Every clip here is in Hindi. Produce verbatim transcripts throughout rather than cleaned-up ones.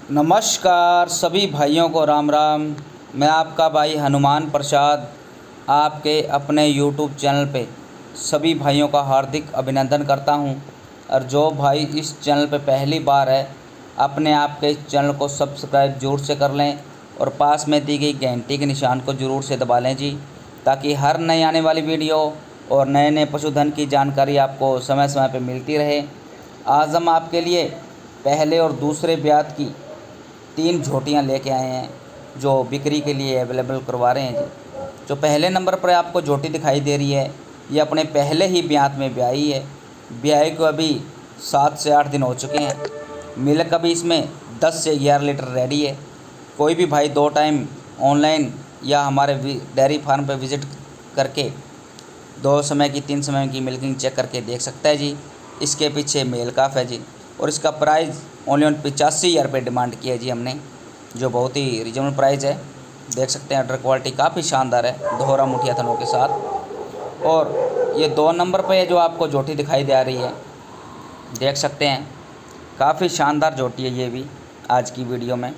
नमस्कार सभी भाइयों को राम राम। मैं आपका भाई हनुमान प्रसाद आपके अपने यूट्यूब चैनल पे सभी भाइयों का हार्दिक अभिनंदन करता हूं। और जो भाई इस चैनल पे पहली बार है अपने आप के इस चैनल को सब्सक्राइब जरूर से कर लें और पास में दी गई घंटी के निशान को ज़रूर से दबा लें जी, ताकि हर नई आने वाली वीडियो और नए नए पशुधन की जानकारी आपको समय समय पर मिलती रहे। आज हम आपके लिए पहले और दूसरे ब्यात की तीन झोटियाँ लेके आए हैं जो बिक्री के लिए अवेलेबल करवा रहे हैं जी। जो पहले नंबर पर आपको झोटी दिखाई दे रही है ये अपने पहले ही ब्यात में ब्याई है। ब्याई को अभी सात से आठ दिन हो चुके हैं। मिल्क अभी इसमें दस से ग्यारह लीटर रेडी है। कोई भी भाई दो टाइम ऑनलाइन या हमारे डेयरी फार्म पर विज़िट करके दो समय की तीन समय की मिल्किंग चेक करके देख सकता है जी। इसके पीछे मेल काफ है जी और इसका प्राइस ओनली ऑन पिचासी हज़ार रुपये डिमांड किया है जी हमने, जो बहुत ही रिजनेबल प्राइस है। देख सकते हैं अडर क्वालिटी काफ़ी शानदार है दोहरा मुठिया थनों के साथ। और ये दो नंबर पे जो आपको झोटी दिखाई दे रही है देख सकते हैं काफ़ी शानदार झोटी है ये भी। आज की वीडियो में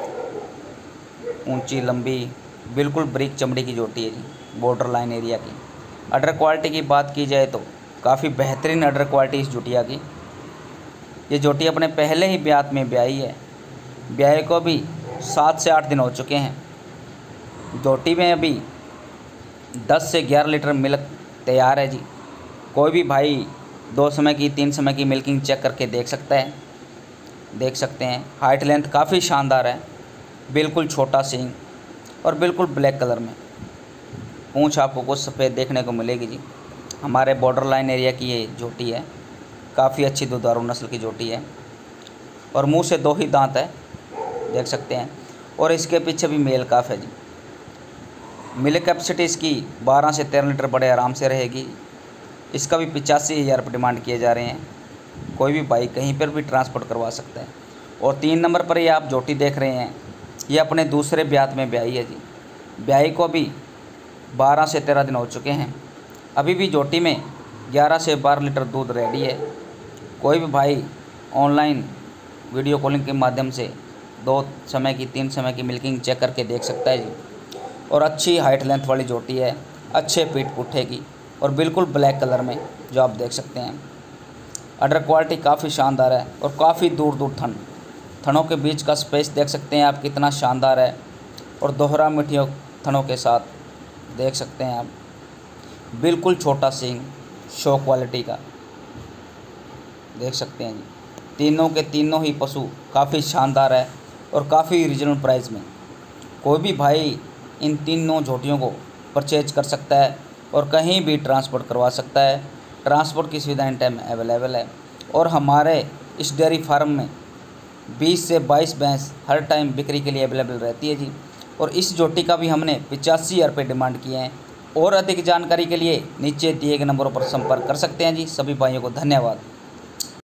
ऊंची लंबी बिल्कुल ब्रिक चमड़ी की झोटी है जी, बॉर्डर लाइन एरिया की। अडर क्वालिटी की बात की जाए तो काफ़ी बेहतरीन अडर क्वालिटी इस झोटिया की। ये झोटी अपने पहले ही ब्यात में ब्याई है। ब्याई को भी सात से आठ दिन हो चुके हैं। झोटी में अभी दस से ग्यारह लीटर मिल्क तैयार है जी। कोई भी भाई दो समय की तीन समय की मिल्किंग चेक करके देख सकता है। देख सकते हैं हाइट लेंथ काफ़ी शानदार है, बिल्कुल छोटा सींग और बिल्कुल ब्लैक कलर में। पूँछ आपको कुछ सफ़ेद देखने को मिलेगी जी। हमारे बॉर्डर लाइन एरिया की ये झोटी है, काफ़ी अच्छी दुधारू नस्ल की झोटी है और मुंह से दो ही दांत है देख सकते हैं। और इसके पीछे भी मेल काफ है जी। मिल्क कैपेसिटी इसकी बारह से तेरह लीटर बड़े आराम से रहेगी। इसका भी पिचासी हज़ार रुपये डिमांड किए जा रहे हैं। कोई भी भाई कहीं पर भी ट्रांसपोर्ट करवा सकता है। और तीन नंबर पर ये आप झोटी देख रहे हैं ये अपने दूसरे ब्यात में ब्याई है जी। ब्याई को भी बारह से तेरह दिन हो चुके हैं। अभी भी झोटी में ग्यारह से बारह लीटर दूध रेडी है। कोई भी भाई ऑनलाइन वीडियो कॉलिंग के माध्यम से दो समय की तीन समय की मिल्किंग चेक करके देख सकता है जी। और अच्छी हाइट लेंथ वाली झोटी है, अच्छे पीठ पुट्ठे की और बिल्कुल ब्लैक कलर में जो आप देख सकते हैं। अडर क्वालिटी काफ़ी शानदार है और काफ़ी दूर दूर थन थनों के बीच का स्पेस देख सकते हैं आप कितना शानदार है। और दोहरा मिठियों थनों के साथ देख सकते हैं आप, बिल्कुल छोटा सींग शो क्वालिटी का देख सकते हैं जी। तीनों के तीनों ही पशु काफ़ी शानदार है और काफ़ी रीजनेबल प्राइस में। कोई भी भाई इन तीनों झोटियों को परचेज कर सकता है और कहीं भी ट्रांसपोर्ट करवा सकता है। ट्रांसपोर्ट की सुविधा इन टाइम अवेलेबल है। और हमारे इस डेयरी फार्म में बीस से बाईस भैंस हर टाइम बिक्री के लिए अवेलेबल रहती है जी। और इस झोटी का भी हमने पिचासी हज़ार रुपये डिमांड किए हैं। और अधिक जानकारी के लिए नीचे दिए गए नंबरों पर संपर्क कर सकते हैं जी। सभी भाइयों को धन्यवाद।